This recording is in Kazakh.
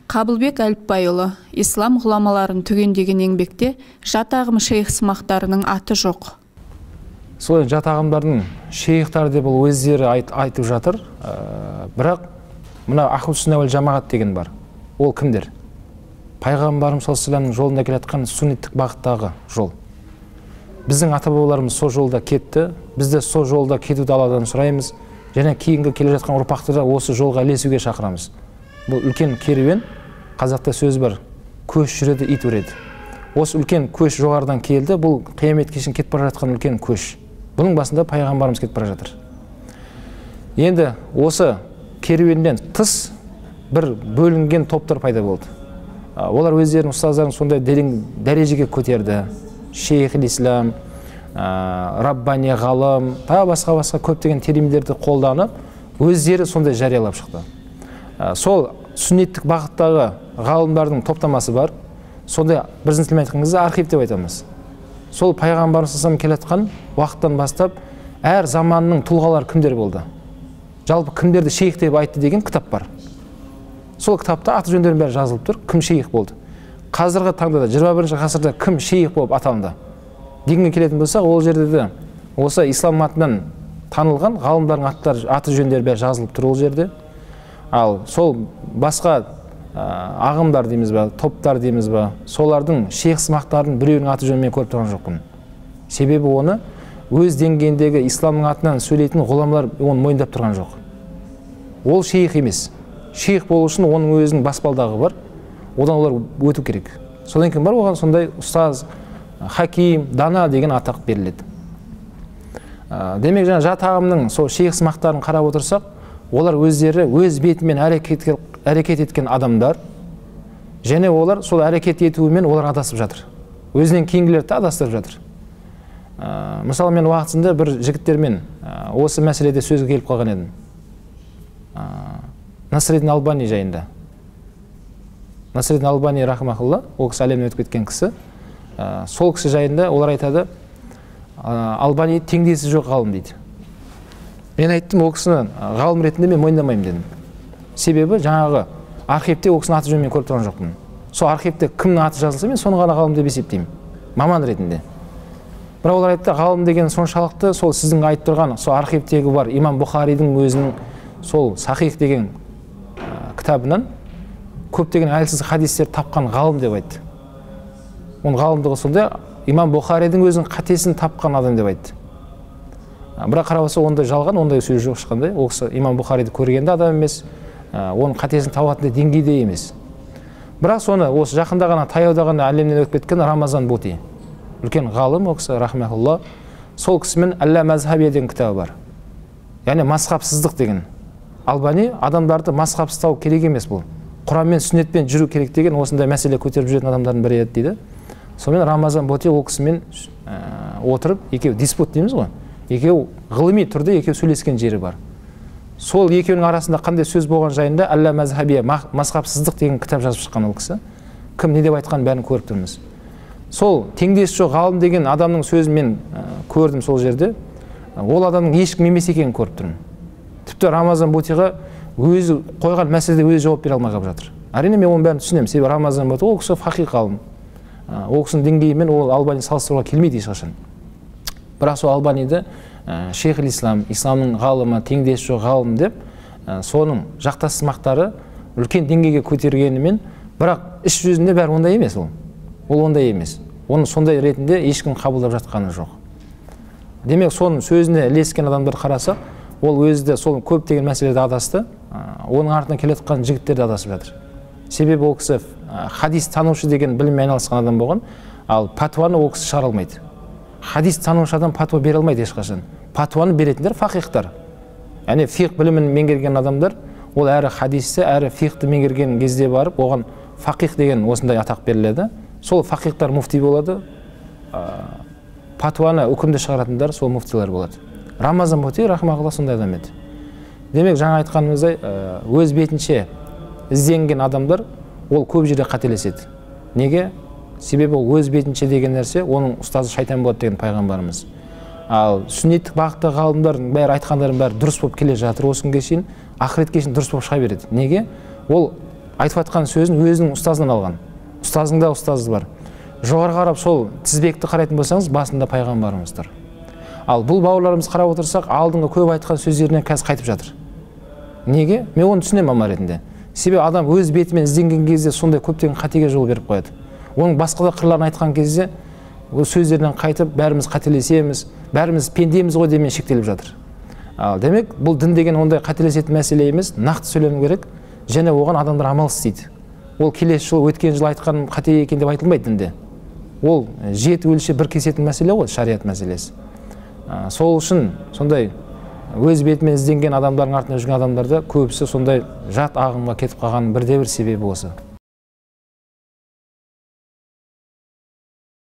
Қабылбек Әліпбайұлы, ислам ғұламаларын түгендеген еңбекте жат ағым шейх сымақтарының аты жоқ. Сол жат ағымдардың шейхтары деп ол өздері айтып жатыр. Бірақ мына Ахлу сүнна уәл жамағат деген бар. Ол кімдер? Пайғамбарымыз саллаллаху алейхи вассаламның жолында келе жатқан сунниттік бағыттағы жол. Біздің ата-бабаларымыз сол жолда кетті. Біз де сол жолда кетуді Алладан сұраймыз. Және кейінгі келе жатқан ұрпақты да осы жолға ілесуге шақырамыз. Бұл үлкен керуен, қазақта сөз бар, көш жүреді, ит өреді. Осы үлкен көш жоғарыдан келді, бұл қиямет кешін кетіп бара жатқан үлкен көш. Бұның басында пайғамбарымыз кетіп бара жатыр. Енді осы керуеннен тыс бір бөлінген топтар пайда болды. Олар өздерінің ұстаздарын сондай дәрежеге көтерді. Шейх-ил-Ислам, Раббани ғалым, басқа көптеген терминдерді қолданып, өздері сондай жариялап шықты. Сол сүннеттік бағыттағы ғалымдардың топтамасы бар. Сондай біздің тілмен айтқан кезде архив деп айтамыз. Сол пайғамбарымыз саллаллаху алейхи вассалам келе жатқан уақыттан бастап әр заманның тұлғалары кімдер болды? Жалпы кімдерді шейх деп айтты деген кітап бар. Сол кітапта аты жөндерінің бәрі жазылып тұр, кім шейх болды. Қазіргі таңда да 21-ші ғасырда кім шейх болып аталынды дегенге келетін болсақ, ол жерде де осы ислам атынан танылған ғалымдардың аты жөндері бәрі жазылып тұр ол жерде. Ал сол басқа ағымдар дейміз ба, топтар дейміз ба, солардың шейх сымақтарын біреуінің аты жөнін мен көріп тұрған жоқпын. Себебі оны өз деңгейіндегі исламның атынан сөйлейтін ғұламалар оны мойындап тұрған жоқ. Ол шейх емес. Шейх болу үшін оның өзінің баспалдағы бар. Одан олар өту керек. Содан кейін бар, оған сондай ұстаз, хаким, дана деген атақ беріледі. Демек, жаңа жат ағымның сол шейх сымақтарын қарап отырсақ, олар өздері өз бетімен әрекет еткен адамдар, және олар сол әрекет етуімен олар адасып жатыр. Өзінен кейінгілерді адастырып жатыр. Мысалы, мен уақытында бір жігіттермен осы мәселеде сөзге келіп қалған едім. Насреддин Албани жайында. Насреддин Албани рахмахулла, ол кісі әлемнен өтіп кеткен кісі. Сол кісі жайында олар айтады, Албани теңдесі жоқ ғалым дейді. Мен айттым, ол кісіні ғалым ретінде мен мойындамаймын дедім. Себебі жаңағы архивте ол кісінің аты жөнін мен көріп тұрған жоқпын. Сол архивте кімнің аты жазылса, мен соны ғана ғалым деп есептеймін, маман ретінде. Бірақ олар айтты, ғалым деген соншалықты сол сіздің айтып тұрған сол архивтегі бар имам Бұхаридің өзінің сол Сахих деген кітабынан көптеген әлсіз хадистер тапқан ғалым деп айтты. Оның ғалымдығы сондай, имам Бұхаридің өзінің қатесін тапқан адам деп айтты. Бірақ қарабасы ондай жалған, ондай сөз жоқ ешқандай. Ол кісі имам Бұхариді көргенде адам емес, оның қатесін табатындай деңгейде емес. Бірақ соны осы жақында ғана, таяуда ғана әлемнен өтіп кеткен Рамазан Бути, үлкен ғалым, ол кісі рахмахулла, сол кісімен Әллә Мазхабия деген кітабы бар. Яғни мазхабсыздық деген. Албани адамдарды мазхабсыздау керек емес бұл. Құранмен, сүннетпен жүру керек деген осындай мәселе көтеріп жүретін адамдардың бірі еді дейді. Сонымен Рамазан Бути ол кісімен отырып, екеу диспут дейміз ғой. Екеу ғылыми түрде екеу сөйлескен жері бар. Сол екеуінің арасында қандай сөз болған жайында Әллә Мазхабия, мазхабсыздық деген кітап жазып шыққан ол кісі. Кім не деп айтқанын бәрін көріп тұрмыз. Сол теңдесі жоқ ғалым деген адамның сөзін мен көрдім сол жерде. Ол адамның ешкім емес екенін көріп тұрмын. Тіпті Рамазан Бутиға өзі қойған мәселеде өзі жауап бере алмай қалып жатыр. Әрине мен оның бәрін түсінемін. Себебі Рамазан Бути ол кісі фақих ғалым. Ол кісінің деңгейімен ол Албани салыстыруға келмейді ешқашан. Бірақ сол Албаниді Шейх-ил-Ислам, исламның ғалымы, теңдесі жоқ ғалым деп, соның жақтас сымақтары үлкен деңгейге көтергенімен, бірақ іс жүзінде бәрі ондай емес ол. Ол ондай емес. Оны сондай ретінде ешкім қабылдап жатқаны жоқ. Демек, соның сөзіне ілескен адамдар қараса, ол өзі сол көптеген мәселеде адасты, оның артынан келе жатқан жігіттер де адасып жатыр. Себебі ол кісі хадис танушы деген біліммен айналысқан адам болған, ал патуаны ол кісі шығара алмайды. Хадис танушы адам патуа бере алмайды ешқашан. Патуаны беретіндер фақихтар. Яғни фиқ білімін меңгерген адамдар, ол әрі хадисті, әрі фиқті меңгерген кезде барып, оған фақих деген осындай атақ беріледі. Сол фақихтар муфти болады, патуаны үкімді шығаратындар сол муфтилар болады. Рамазан Бути рахмахулла сондай адам еді. Демек, жаңа айтқанымыздай, өз бетінше ізденген адамдар ол көп жерде қателеседі. Неге? Себебі ол өз бетінше деген нәрсе, оның ұстазы шайтан болады деген пайғамбарымыз. Ал сүннеттік бағытта ғалымдардың бәрі айтқандардың бәрі дұрыс болып келе жатыр осы күнге шейін, ақыретке шейін дұрыс болып шыға береді. Неге? Ол айтып жатқан сөзін өзінің ұстазынан алған. Ұстазында ұстазы бар. Жоғары қарап сол тізбекті қарайтын болсаңыз, басында пайғамбарымыз тұр. Ал бұл бауырларымыз қарап отырсақ, алдыңғы көп айтқан сөздерінен қазір қайтып жатыр. Неге? Мен оны түсінемін мама ретінде. Себебі адам өз бетімен ізденген кезде сондай көптеген қатеге жол беріп қояды. Оның басқа да қырларын айтқан кезде ол сөздерінен қайтып, бәріміз қателесеміз, бәріміз пендеміз ғой демен шектеліп жатыр. Ал демек, бұл дін деген ондай қателесетін мәселе емес, нақты сөйлену керек, және оған адамдар амал істейді. Ол келесі жыл, өткен жыл айтқан қате екен деп айтылмайды дінде. Ол жеті өлшеп бір кесетін мәселе ғой, шариғат мәселесі. Сол үшін сондай өз бетімен ізденген адамдардың артынан жүрген адамдарда көбісі сондай жат ағымға кетіп қалған бірде бір себебі осы.